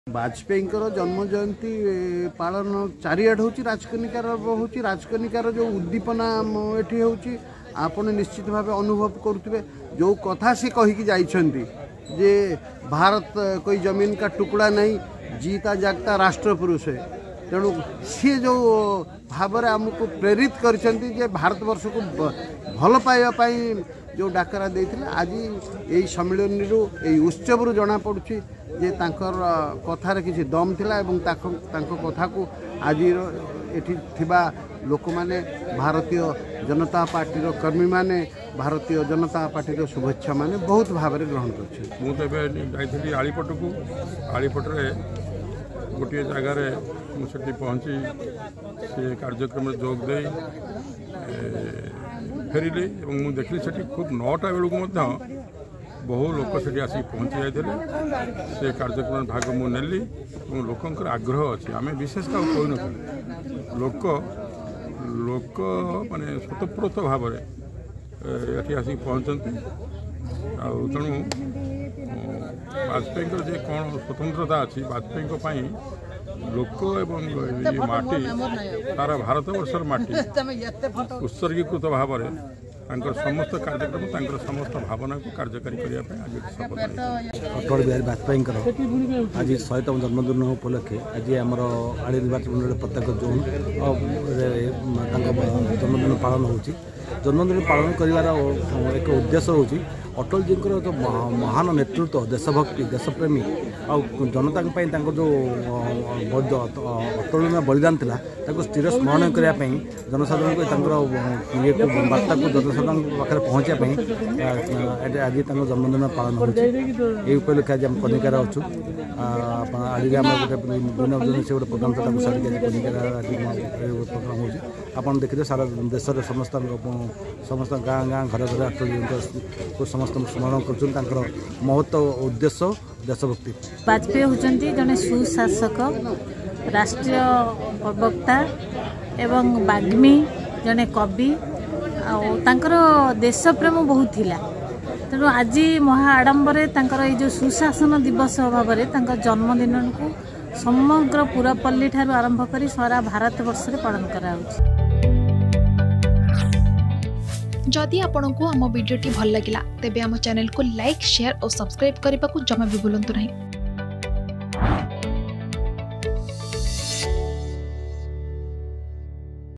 वाजपेयी जन्म जयंती पालन चारिआड होची राजकनिकार होची राजकनिकार जो उद्दीपना एठी होची आपण निश्चित भाव अनुभव करुवे जो कथा से कहीकि जाइछंती जे भारत कोई जमीन का टुकड़ा नहीं जीता जागता राष्ट्र पुरुष है तेणु सी जो भाव आमको प्रेरित करछंती जे भारत वर्ष को भल पाइबा जो डाकरा देथिले आज यही सम्मेलन यही उत्सव जना पड़ुछि जे तांकर कथार किसी दम थिला एवं तांको कथा को आज एठी थिबा लोक माने भारतीय जनता पार्टी कर्मी माने भारतीय जनता पार्टी शुभेच्छा माने बहुत भाव ग्रहण कर मुझे आलीपट को आलीपट गोटे जगार मुझे पहुँची से कार्यक्रम जोग दे फेरिली मुझे देखली से खूब 9टा बेलू बहु लोक से आसिक पहुँची जाते से कार्यक्रम भाग मुझे लोकंर आग्रह अच्छी आम विशेष क्या कहन लोक लोक माने स्वतःप्रत भाव ये आसिक पहुँचती तेणु वाजपेयी जे कौन स्वतंत्रता अच्छी वाजपेयी लोक एवं माटी तारा भारत वर्षर माटी उत्सर्गीकृत भाव समस्त कार्यक्रम समस्त भावना को कार्यकारी करने अटल बिहारी वाजपेयी आज 100तम जन्मदिन उपलक्षे आज आम आड़ी निर्वाचन मंडल प्रत्येक जोन जन्मदिन पालन हो जन्मदिन पालन कर एक उद्देश्य हूँ अटल जी जो महान नेतृत्व देशभक्ति देशप्रेमी आ जनता जो अतुलनीय बलिदान था स्थिर स्मरण करने जनसाधारण को ये बार्ता को जनसाधारण पाखे पहुँचापी आज जन्मदिन पालन हो उपलक्षे आज आम कनिकार अच्छु आज आम गोटे विभिन्न से गोटे प्रोग्राम था सारी कनिकार आज प्रोग्राम हो देखिए सारा देश समस्त समस्त गाँ गाँ घर घर अटल जी को समस्त स्मरण कर महत्व उद्देश्य देशभक्ति। वाजपेयी होचंती जने सुशासक राष्ट्रीय प्रवक्ता एवं बाग्मी जने कवि आर देश प्रेम बहुत थिला तेणु आज महा आडंबरे ये जो सुशासन दिवस भाव में जन्मदिन को समग्र पुरपल्ली ठारू आरंभ कर सारा भारत वर्ष में पालन करा जदि आपंक आम भिडी भल लगा तेब आम चैनल को लाइक शेयर और सब्सक्राइब करने को जमा भी भूलु नहीं।